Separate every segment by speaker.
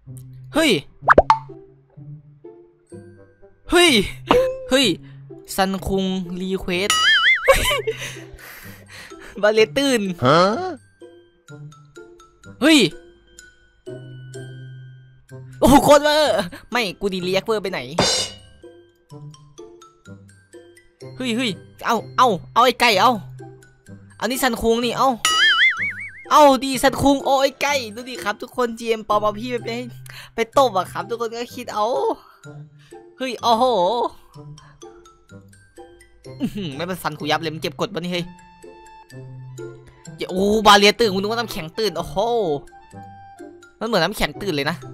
Speaker 1: เฮ้ยเฮ้ยเฮ้ยซันคุงรีเควสบาเลตื่นเฮ้ยโอ้โหโคตรเวอร์ไม่กูดีเรียกเวอร์ไปไหนเฮ้ยเอาไอ้ไก่เอานี่ซันคุงนี่เอาดีซันคุงโอ้ไอ้ไก่ดูดิครับทุกคน GM ปอมเอาพี่ไปตบอะครับทุกคนก็คิดเอาเฮ้ยโอ้โหไม่เป็นฟันกูยับเลยมันเก็บกดปะนี่เฮ้ยโอ้บาเลียตื่นคุณนึกว่าน้ำแข็งตื่นโอ้โหมันเหมือนน้ำแข็งตื่นเลยนะ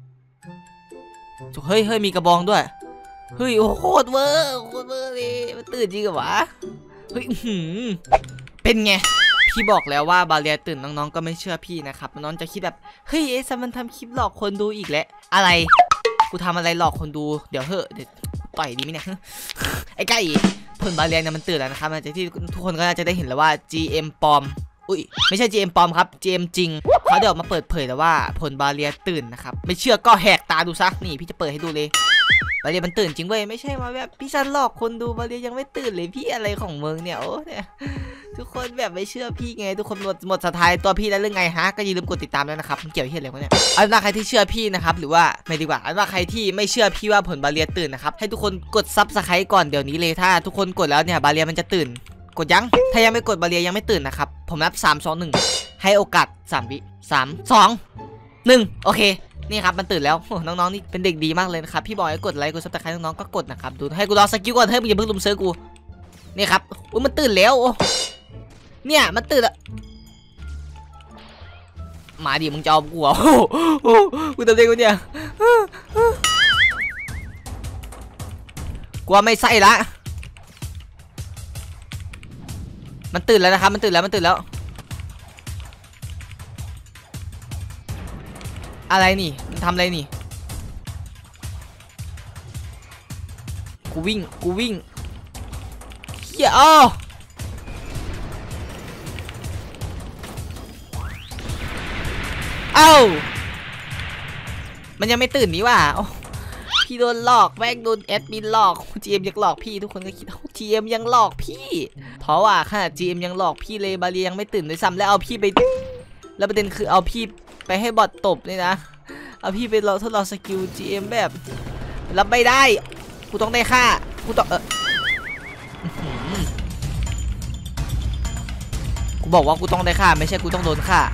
Speaker 1: เฮ้ยมีกระบองด้วยเฮ้ยโอ้โคตรเวอร์เลยมันตื่นจริงเหรอวะเฮ้ยเป็นไงพี่บอกแล้วว่าบาเลียตื่นน้องๆก็ไม่เชื่อพี่นะครับน้องจะคิดแบบเฮ้ยเอซัมมันทำคลิปหลอกคนดูอีกแล้วอะไรกูทำอะไรหลอกคนดูเดี๋ยวต่อยดีไหมเนี่ยไอ้ไก่ผลบาเลียเนี่ยมันตื่นแล้วนะครับหลังจากที่ทุกคนก็น่าจะได้เห็นแล้วว่า GM ปลอมอุ้ยไม่ใช่ GM ปลอมครับ GM จริงเขาเดี๋ยวมาเปิดเผยแล้วว่าผลบาเลียตื่นนะครับไม่เชื่อก็แหกตาดูซะนี่พี่จะเปิดให้ดูเลยบาเลียมันตื่นจริงเว้ยไม่ใช่มาแบบพี่ซันหลอกคนดูบาเลียยังไม่ตื่นเลยพี่อะไรของมึงเนี่ยโอ้เนี่ยทุกคนแบบไม่เชื่อพี่ไงทุกคนหมดศรัทธาตัวพี่แล้วเรื่องไงฮะก็อย่าลืมกดติดตามด้วยนะครับมันเกี่ยวเหี้ยอะไรวะเนี่ยอันว่าใครที่เชื่อพี่นะครับหรือว่าไม่ดีกว่าอันว่าใครที่ไม่เชื่อพี่ว่าผลบาเลียตื่นนะครับให้ทุกคนกดซับสไครต์ก่อนเดี๋ยวนี้เลยถ้าทุกคนกดแล้วเนี่ยบาเลียมันจะตื่นกดยังถ้ายังไม่กดบาเลียยังไม่ตื่นนะครับผมนับ3 2 1ให้โอกาส3 วิ3 2 1โอเคนี่ครับมันตื่นแล้วน้องๆนี่เป็นเด็กดีมากเลยนะครับพี่บอกให้กดไลค์กดซับสไครต์น้องๆก็กดนะครับดูให้กูรอสกิลก่อนเฮ้ยมึงอย่าเพิ่งลุมเซิร์ฟกูนี่ครับอุ้ยมันตื่นแล้วเนี่ยมันตื่นอะมาดิมึงจะเอากูเหรอกูทำเองกูเนี่ยกูไม่ใส่ละมันตื่นแล้วนะครับมันตื่นแล้วอะไรนี่มันทำอะไรนี่กูวิ่งเฮียเอ้ามันยังไม่ตื่นนี่ว่ะพี่โดนหลอกแม่งโดนแอดมินหลอก GM ยังหลอกพี่ทุกคนก็คิดGM ยังหลอกพี่เพราะว่าขนาด GM ยังหลอกพี่เลยบาเลียยังไม่ตื่นด้วยซ้ำแล้วเอาพี่ไปแล้วประเด็นคือเอาพี่ไปให้บอทตบนี่นะเอาพี่ไปทดลองสกิล GM แบบรับไม่ได้กูต้องได้ค่ากูต้องกูบอกว่ากูต้องได้ค่าไม่ใช่กูต้องโดนค่า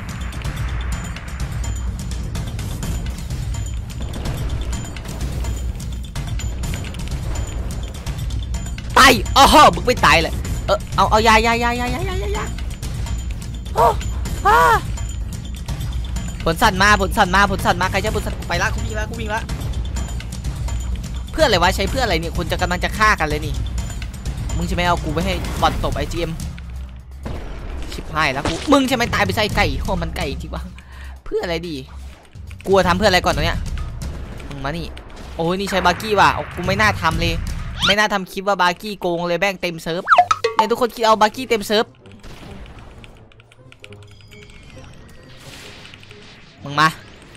Speaker 1: ตายอ๋อมึงไม่ตายเลยเอายาผลสั่นมาใครจะผลสั่นไปละกูวิ่งละเพื่ออะไรวะใช้เพื่ออะไรเนี่ยคนจะกำลังจะฆ่ากันเลยนี่มึงใช่ไหมเอากูไปให้บอลตบGMชิบหายแล้วกูมึงใช่ไหมตายไปใส่ไก่โอ้มันไก่จริงวะเพื่ออะไรดีกูทำเพื่ออะไรก่อนตรงเนี้ยมึงมานี่โอ้ยนี่ใช้บาร์กี้ว่ะกูไม่น่าทำเลยไม่น่าทำคลิปว่าบาร์กี้โกงเลยแบ่งเต็มเซิร์ฟเนี่ยทุกคนคิดเอาบาร์กี้เต็มเซิร์ฟมึงมา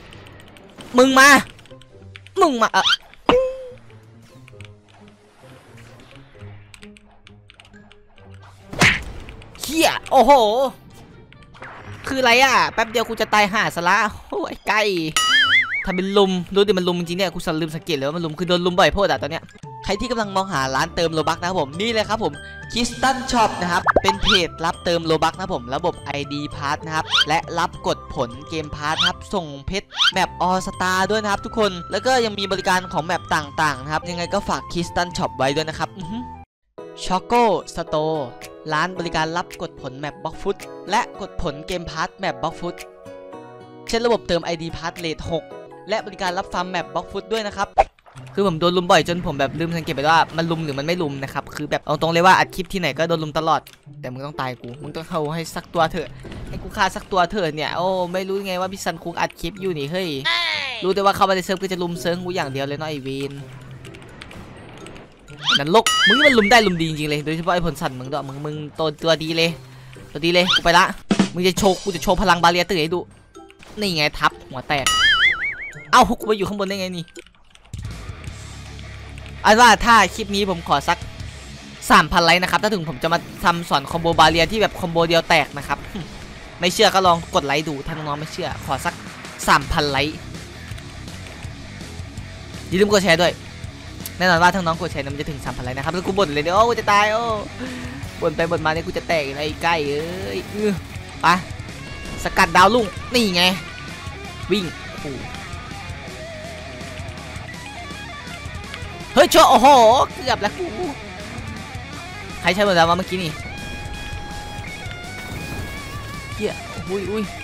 Speaker 1: เฮียโอ้โหคืออะไรอ่ะแป๊บเดียวกูจะตายห่าซะละโอ้ยไก่ทำเป็นลุมดูดิมันลุมจริงเนี่ยกูลืมสังเกตเลยว่ามันลุมคือโดนลุมบ่อยโพดอ่ะตอนเนี้ยใครที่กำลังมองหาร้านเติมโลบัคนะครับผมนี่เลยครับผมคิสตันช็อปนะครับเป็นเพจรับเติมโลบัคนะครับผมระบบ ID พาร์ทนะครับและรับกดผลเกมพาร์ทนะครับส่งเพชรแมปออสตาด้วยนะครับทุกคนแล้วก็ยังมีบริการของแมปต่างๆนะครับยังไงก็ฝากคิสตันช็อปไว้ด้วยนะครับช็อกโกสโตร์ร้านบริการรับกดผลแมปบล็อกฟุตและกดผลเกมพาร์ทแมปบล็อกฟุตเช่นระบบเติม ID พาร์ทเลท6และบริการรับฟาร์มแมปบล็อกฟุตด้วยนะครับคือผมโดนลุมบ่อยจนผมแบบลืมสังเกตไปว่ามันลุมหรือมันไม่ลุมนะครับคือแบบเอาตรงเลยว่าอัดคลิปที่ไหนก็โดนลุมตลอดแต่มึงต้องตายกูมึงต้องเข้าให้สักตัวเถอะให้กูฆ่าสักตัวเถอะเนี่ยโอ้ไม่รู้ไงว่าพี่ซันคุกอัดคลิปอยู่นี่เฮ้ยรู้แต่ว่าเข้ามาในเซิร์ฟก็จะลุมเซิร์ฟกูอย่างเดียวเลยเนาะไอเวนนั่นลกมึงมันลุมได้ลุมดีจริงๆเลยโดยเฉพาะไอ้ผลสั่นมึงด้วยมึงตัวดีเลยกูไปละมึงจะโชว์กูจะโชว์พลังบาเลียตื่นให้ดูนี่ไงทับหัวแตกเอ้ากูไปอยู่ข้างบนได้ไงนี่อันว่าถ้าคลิปนี้ผมขอสัก 3,000 ไลค์นะครับถ้าถึงผมจะมาทำสอนคอมโบบาเรียที่แบบคอมโบเดียวแตกนะครับไม่เชื่อก็ลองกดไลค์ดูถ้าน้องๆไม่เชื่อขอสัก 3,000 ไลค์อย่าลืมกดแชร์ด้วยแน่นอนว่าถ้าน้องกดแชร์มันจะถึง 3,000 ไลค์นะครับแล้วกูบ่นเลยเดี๋ยวกูจะตายโอ้บ่นไปบ่นมาเนี่ยกูจะแตกอะไรใกล้เอ้ยไปสกัดดาวลุ่งนี่ไงวิ่งเฮ้ยโชว์โอ้โหเกือบแล้วกูใครใช้หมดแล้ววะเมื่อกี้นี่เฮียอุ้ย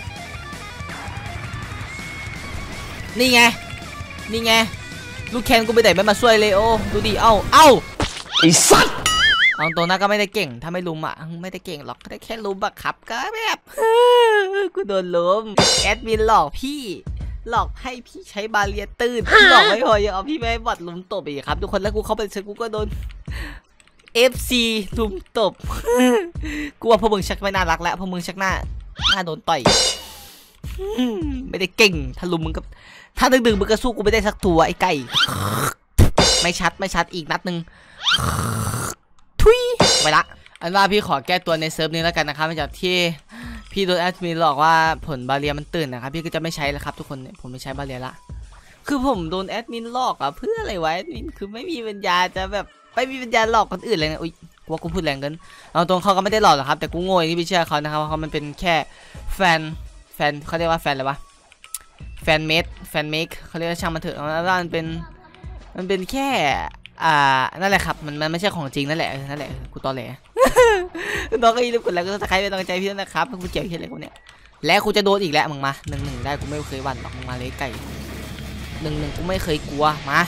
Speaker 1: นี่ไงนี่ไงลูกแคนกูไปไหนไม่มาช่วยเลยโอ้ดูดิเอ้าไอ้สัตว์เอาตัวนั้นก็ไม่ได้เก่งถ้าไม่ลุมอ่ะไม่ได้เก่งหรอกก็ได้แค่ลุมอะครับก็แบบกูโดนล้มแอดมินหลอกพี่หลอกให้พี่ใช้บาเรียตื่นหลอกไม่พอยังเอาพี่ไปบอดลุมตบอีกครับทุกคนแล้วกูเข้าไปเช็คกูก็โดน FC ลุมตบกูว่าพวกมึงชักไม่น่ารักแล้วพวกมึงชักหน้าโดนต่อยไม่ได้เก่งถ้าลุมมึงก็ถ้าดึงมึงก็สู้กูไม่ได้สักตัวไอ้ไก่ไม่ชัดอีกนัดหนึ่งทุยไปละอันว่าพี่ขอแก้ตัวในเซิร์ฟนี้แล้วกันนะครับจากที่พี่โดนแอดมินหลอกว่าผลบาเรียมันตื่นนะครับพี่ก็จะไม่ใช้แล้วครับทุกคนผมไม่ใช้บาเรียละคือผมโดนแอดมินหลอกอะเพื่ออะไรวะแอดมินคือไม่มีปัญญาจะแบบไม่มีปัญญาหลอกคนอื่นเลยนะอุ้ยกูว่ากูพูดแรงเกินเอาตรงเขาก็ไม่ได้หลอกหรอกครับแต่กูโง่ที่พี่เชื่อเขานะครับว่าเขามันเป็นแค่แฟนเขาเรียกว่าแฟนอะไรวะแฟนเมคเขาเรียกว่าช่างมันเถอะว่ามันเป็นแค่นั่นแหละครับมันไม่ใช่ของจริงนั่นแหละกูตอแหลน้องก็อย่าลืมกดไลค์กดซับสไครป์เป็นกำลังใจพี่ด้วยนะครับกูเกี่ยวเฮียอะไรกูเนี่ยและกูจะโดนอีกแล้วมึงมา1-1ได้กูไม่เคยหวั่นหรอกมึงมาเลยไก่1-1กูไม่เคยกลัวมา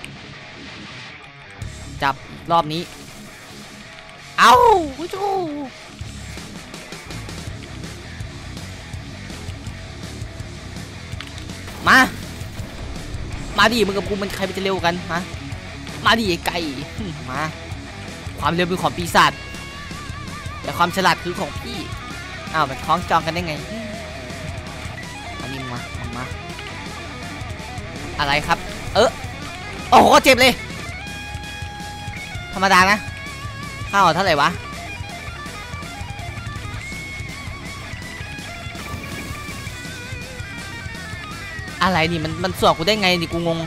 Speaker 1: จับรอบนี้เอากูจูมาดิมึงกับกูมันใครมันจะเร็วกันมาดิไอ้ไก่มาความเร็วเป็นของปีศาจแต่ความฉลาดคือของพี่อ้าวมันคล้องจองกันได้ไงอันนี้มาอะไรครับโอ้โหเจ็บเลยธรรมดานะข้าวเท่าไหร่วะอะไรนี่มันสอบกูได้ไงนี่กูงง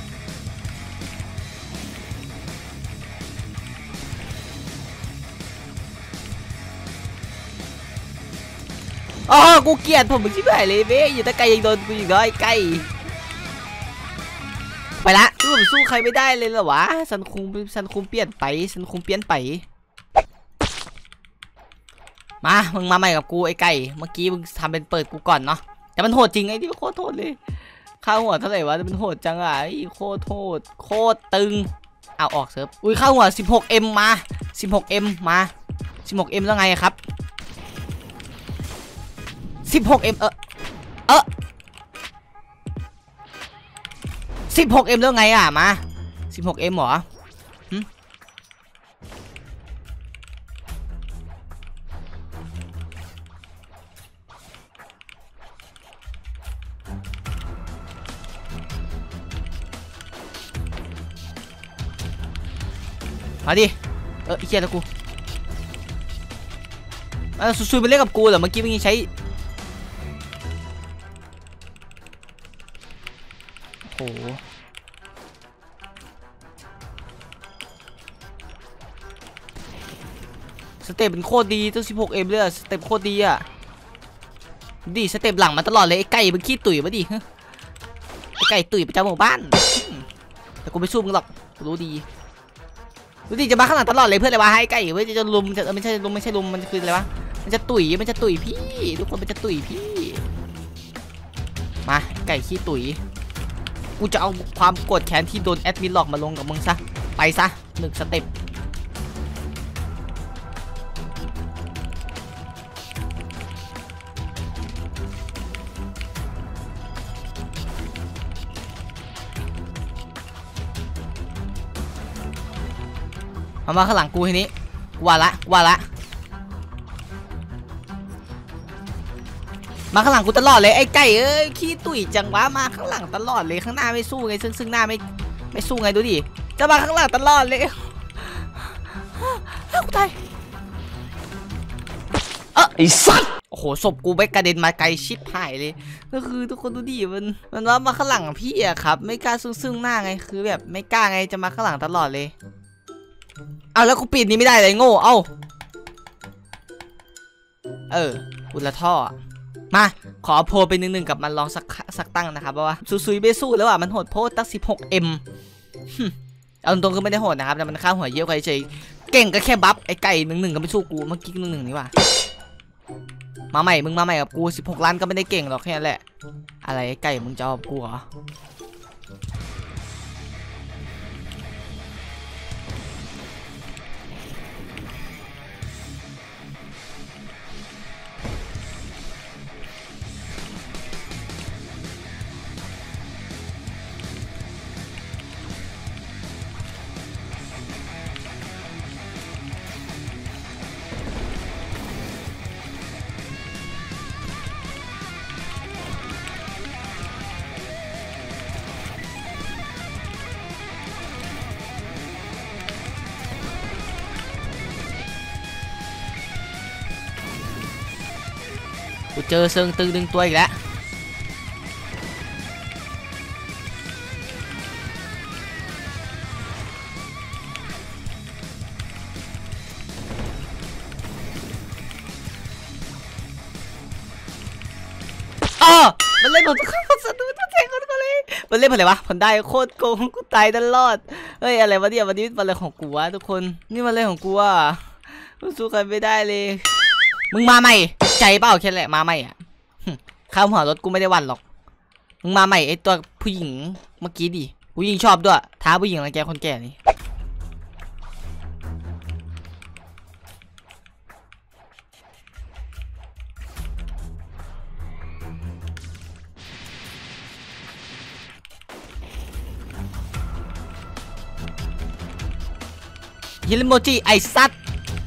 Speaker 1: อ๋อกูเกลียดผมมึงชิบหายเลยเว้ยอยู่ตะไกยังโดนกูอีกแล้วไอ้ไก่ไปละผมสู้ใครไม่ได้เลยเหรอวะซันคุมเปลี่ยนไปมามึงมาใหม่กับกูไอ้ไก่เมื่อกี้มึงทำเป็นเปิดกูก่อนเนาะแต่มันโหดจริงไอ้ที่โคตรโหดเลยค่าหัวเท่าไหร่วะมันโหดจังอ่ะไอ้โคตรโหดโคตรตึงเอาออกเซิร์ฟอุ้ยค่าหัว 16M มา 16M มา 16M แล้วไงครับ 16M 16M แล้วไงอ่ะมา 16M เหรอมาดิเฮียแล้วกูซุยๆไปเล่นกับกูเหรอเมื่อกี้มึงใช้โอ้สเต็ปเป็นโคตรดีตั้ง 16M เลยสเต็ปโคตรดีอ่ะดีสเต็ปหลังมาตลอดเลยไอ้ไก่มึงขี้ตุ๋ยมาดิไอ้ไก่ตุ๋ยประจำหมู่บ้านแต่กูไม่สู้มึงหรอกรู้ดีจะมาข้างหลังตลอดเลยเพื่อนอะไรวะให้ไก่เพื่อจะลุมไม่ใช่ลุมมันคืออะไรวะมันจะตุ๋ยพี่ทุกคนมันจะตุ๋ยพี่มาไก่ขี้ตุ๋ยกูจะเอาความโกรธแค้นที่โดนแอดมินหลอกมาลงกับมึงซะไปซะ1 สเต็ปมาข้างหลังกูทีนี้ว่าละมมาข้างหลังกูตลอดเลยไอ้ไก่เอ้ยขี้ตุ๋ยจังวะมาข้างหลังตลอดเลยข้างหน้าไม่สู้ไงซึ่งหน้าไม่สู้ไงดูดิจะมาข้างหลังตลอดเลยกูตายไอ้สัตว์โอ้โหศพกูไปกระเด็นมาไกลชิบหายเลยก็คือทุกคนดูดิมันว่ามาข้างหลังพี่อะครับไม่กล้าซึ่งหน้าไงคือแบบไม่กล้าไงจะมาข้างหลังตลอดเลยเอาแล้วกูปิดนี้ไม่ได้เลยโง่อุลท่อมาขอโพลไป1-1กับมันลองสักตั้งนะครับเพราะว่าซุยไม่สู้แล้วอ่ะมันโหดโพสตั้ง 16M เอาตรงๆก็ไม่ได้โหดนะครับแต่มันค่าหัวเยอะกว่าเฉยเก่งก็แค่บัฟไอ้ไก่1-1ก็ไม่สู้กูเมื่อกี้1-1นี่ว่ะมาใหม่มึงมาใหม่กับกู16 ล้านก็ไม่ได้เก่งหรอกแค่นั้นแหละอะไรไอ้ไก่มึงจะเอากูเหรอกูเจอเซิงตึงดึงตัวอีกแล้วมันเล่นผมทุกคนสัตว์ตัวแทงคนก็เลยมันเล่นอะไรวะผลได้โคตรโกงกูตายตลอดเฮ้ยอะไรวะเนี่ยวันนี้มันอะไรของกูวะทุกคนนี่มันอะไรของกูอ่ะสู้กันไม่ได้เลยมึงมาใหม่ใจเปล่าแค่แหละมาใหม่อ่ะข้ามหัวรถกูไม่ได้วันหรอกมึงมาใหม่ไอตัวผู้หญิงเมื่อกี้ดิผู้หญิงชอบด้วยท้าผู้หญิงรังแกคนแก่นี่ฮิริโมจิไอซัด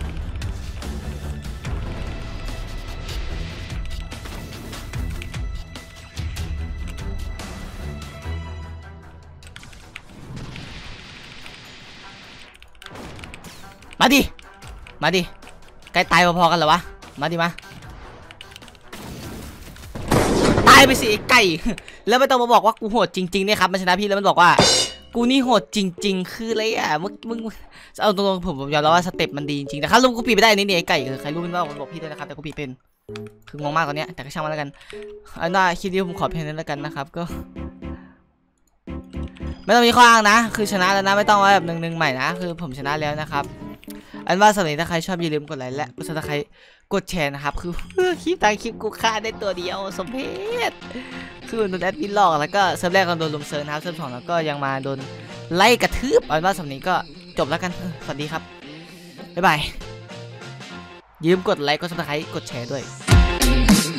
Speaker 1: มาดิใกล้ตายพอๆกันเหรอวะมาดิมาตายไปสิไอ้ไก่แล้วไม่ต้องมาบอกว่ากูโหดจริงๆเนี่ยครับมันชนะพี่แล้วมันบอกว่ากูนี่โหดจริงๆคืออะไรอ่ะมึงเอาตรงๆผมยอมรับว่าสเต็ปมันดีจริงๆแต่ครับลุงกูปีไม่ได้นี่ไอ้ไก่ใครรู้เป็นว่าผมบอกพี่ด้วยนะครับแต่กูปีเป็นคืองงมากตอนเนี้ยแต่ก็ช่างมันแล้วกันอันน่าคลิปนี้ผมขอเพียงนั้นแล้วกันนะครับก็ไม่ต้องมีข้ออ้างนะคือชนะแล้วนะไม่ต้องว่าแบบ1-1ใหม่นะคือผมชนะแล้วนะครับอันว่าสำหรับถ้าใครชอบอย่าลืมกดไลค์และกดซับสไครต์กดแชร์นะครับคือคลิปกูฆ่าได้ตัวเดียวสมเพชคือโดนแอดมินหลอกแล้วก็เซิร์ฟแรกก็โดนลุมเซิร์ฟนะครับเซิร์ฟ2แล้วก็ยังมาโดนไล่กระทืบอันว่าสำหรับนี้ก็จบแล้วกันสวัสดีครับบ๊ายบายอย่าลืมกดไลค์กดซับสไครต์กดแชร์ด้วย